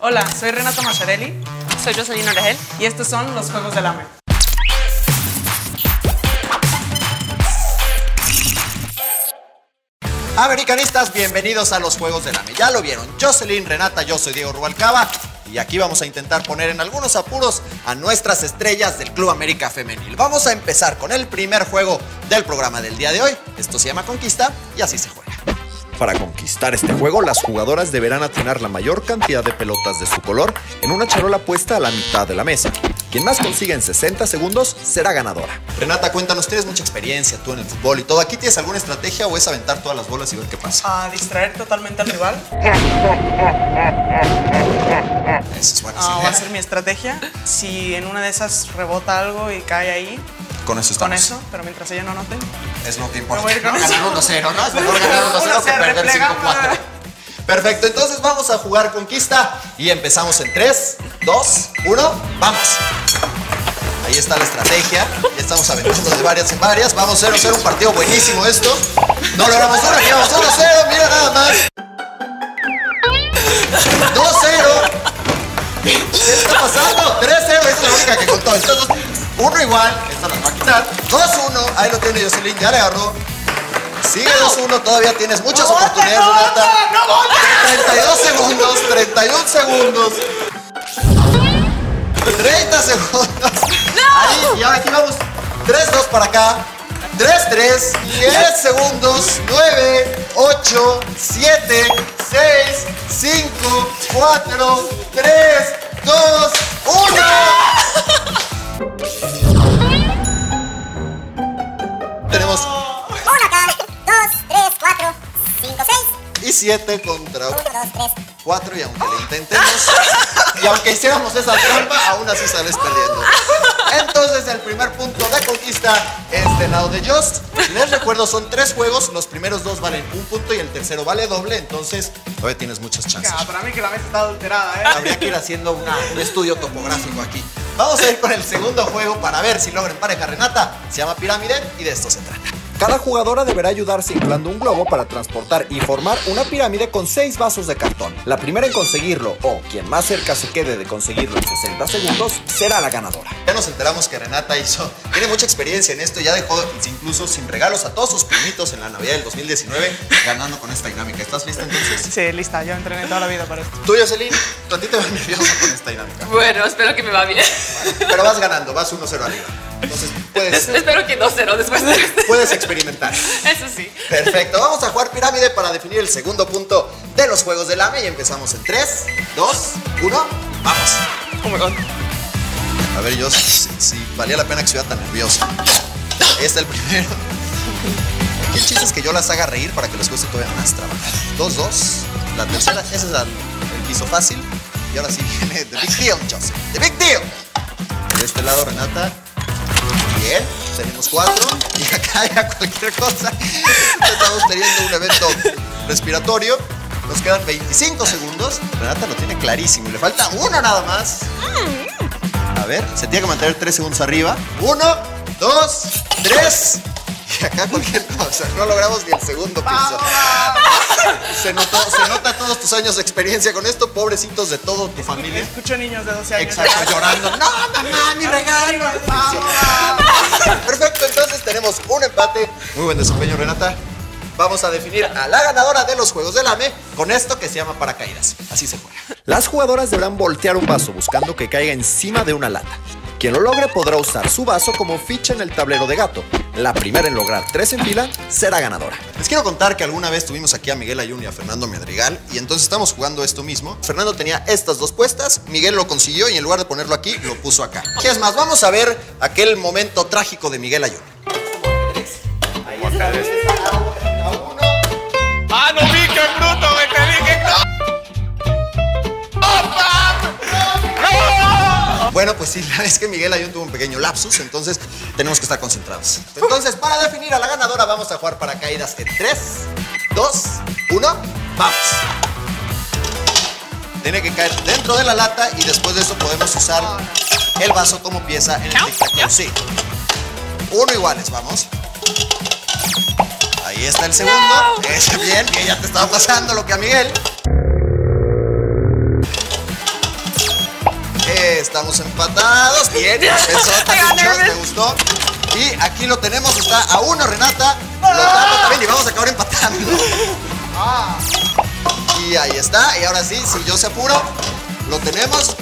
Hola, soy Renata Macharelli. Soy Jocelyn Oregel. Y estos son los Juegos del Hambre. Americanistas, bienvenidos a los Juegos del Hambre. Ya lo vieron, Jocelyn, Renata, yo soy Diego Rubalcaba. Y aquí vamos a intentar poner en algunos apuros a nuestras estrellas del Club América Femenil. Vamos a empezar con el primer juego del programa del día de hoy. Esto se llama Conquista y así se juega. Para conquistar este juego, las jugadoras deberán atinar la mayor cantidad de pelotas de su color en una charola puesta a la mitad de la mesa. Quien más consiga en 60 segundos será ganadora. Renata, cuéntanos, tienes mucha experiencia tú en el fútbol y todo. ¿Aquí tienes alguna estrategia o es aventar todas las bolas y ver qué pasa? Distraer totalmente al rival. Eso es bueno. Va a ser mi estrategia. Si en una de esas rebota algo y cae ahí, con eso estamos. con eso, pero mientras ella no note. Es lo que importa. Me voy a ir con eso. Ganar 1-0, ¿no? Es mejor ganar 1-0 que perder 5-4. Perfecto, entonces vamos a jugar Conquista y empezamos en 3, 2, 1, ¡vamos! Ahí está la estrategia, ya estamos aventando de varias en varias. Vamos 0-0, un partido buenísimo esto. No logramos una, aquí vamos 1-0, mira nada más. 2-0. ¿Qué está pasando? 3-0, esa es la única que contó. Entonces, uno igual, esta la va a quitar. 2-1, ahí lo tiene Jocelyn, ya le agarró. Sigue 2-1, todavía tienes muchas oportunidades, Renata. 32 segundos, 31 segundos. 30 segundos. Ahí, y ahora aquí vamos. 3-2 para acá. 3-3. 10 segundos. 9, 8, 7, 6, 5, 4, 3, 2, 1. Tenemos 1 acá, 2, 3, 4, 5, 6. y 7 contra 1, 2, 3. 4, y aunque le intentemos y aunque hiciéramos esa trampa, aún así sales perdiendo. Entonces el primer punto de conquista es del lado de Just. Les recuerdo, son 3 juegos, los primeros 2 valen 1 punto y el tercero vale doble, entonces todavía tienes muchas chances. Para mí que la mesa está adulterada, Habría que ir haciendo un estudio topográfico aquí. Vamos a ir con el segundo juego para ver si logran pareja. Renata, se llama Pirámide y de esto se trata. Cada jugadora deberá ayudarse inflando un globo para transportar y formar una pirámide con 6 vasos de cartón. La primera en conseguirlo, o quien más cerca se quede de conseguirlo en 60 segundos, será la ganadora. Ya nos enteramos que Renata tiene mucha experiencia en esto y ya dejó incluso sin regalos a todos sus primitos en la Navidad del 2019, ganando con esta dinámica. ¿Estás lista entonces? Sí, lista, yo entrené toda la vida para esto. Tú, Jocelyn, tú a ti te vas nerviosa con esta dinámica. Bueno, espero que me va bien. Pero vas ganando, vas 1-0 arriba. Entonces Espero que 2-0 después de esto. puedes experimentar. Eso sí. Perfecto, vamos a jugar pirámide para definir el segundo punto de los Juegos del Hambre y empezamos en 3, 2, 1, vamos. Oh my God. A ver, yo si valía la pena que estuviera tan nerviosa. Ahí está el primero. El chiste es que yo las haga reír para que les cueste todavía más trabajar. 2-2, la tercera, ese es el piso fácil. Y ahora sí viene The Big Deal, Joseph. The Big Deal. De este lado, Renata. Bien, tenemos 4 y acá ya cualquier cosa. Estamos teniendo un evento respiratorio. Nos quedan 25 segundos. Renata lo tiene clarísimo y le falta 1 nada más. A ver, se tiene que mantener 3 segundos arriba. 1, 2, 3. Y acá cualquier cosa. No logramos ni el segundo piso. Se nota todos tus años de experiencia con esto. Pobrecitos de toda tu familia. Escucho niños de 12 años. Exacto, llorando. No, mamá, mi regalo. Perfecto, entonces tenemos un empate. Muy buen desempeño, Renata. Vamos a definir a la ganadora de los Juegos del Hambre con esto que se llama paracaídas. Así se juega. Las jugadoras deberán voltear un vaso buscando que caiga encima de una lata. Quien lo logre podrá usar su vaso como ficha en el tablero de gato. La primera en lograr 3 en fila será ganadora. Les quiero contar que alguna vez tuvimos aquí a Miguel Ayun y a Fernando Madrigal y entonces estamos jugando esto mismo. Fernando tenía estas 2 puestas, Miguel lo consiguió y en lugar de ponerlo aquí, lo puso acá. ¿Qué es más? Vamos a ver aquel momento trágico de Miguel Ayun. Ahí está. ¡Ah, no vi que bruto! ¡Me pedí que no! Bueno, pues sí, la verdad es que Miguel Ayun tuvo un pequeño lapsus, entonces tenemos que estar concentrados. Entonces, para definir a la ganadora, vamos a jugar paracaídas en 3, 2, 1, ¡vamos! Tiene que caer dentro de la lata y después de eso podemos usar el vaso como pieza en el tic-tac-toe. Sí. 1 iguales, vamos. Ahí está el segundo. Ese bien, que ya te estaba pasando lo que a Miguel. estamos empatados. Bien, pensó también Joss, me gustó. Y aquí lo tenemos, está a 1 Renata. Lo tapo también y vamos a acabar empatando. Y ahí está. Y ahora sí, si yo se apuro, lo tenemos.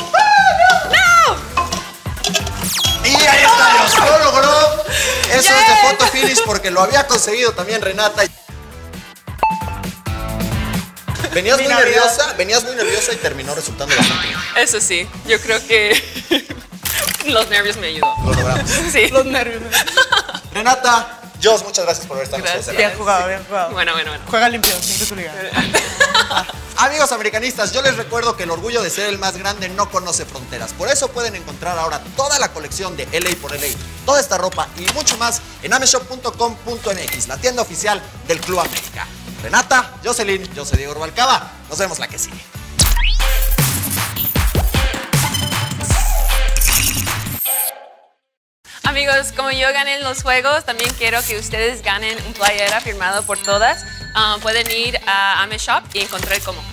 Y ahí está, Dios, lo logró. Eso es de photo finish porque lo había conseguido también Renata. Venías muy nerviosa y terminó resultando bastante bien. Eso sí, yo creo que los nervios me ayudó. Lo logramos. Sí. Los nervios. Renata, Joss, muchas gracias por haber estado con nosotros. Bien jugado, bien jugado. Bueno. Juega limpio, siempre tu liga. Amigos americanistas, yo les recuerdo que el orgullo de ser el más grande no conoce fronteras. Por eso pueden encontrar ahora toda la colección de LA por LA, toda esta ropa y mucho más en ameshop.com.mx, la tienda oficial del Club América. Renata, Jocelyn, yo soy Diego Rubalcaba. Nos vemos la que sigue. Amigos, como yo gané en los juegos, también quiero que ustedes ganen un playera firmado por todas. Pueden ir a Ameshop y encontrar cómo.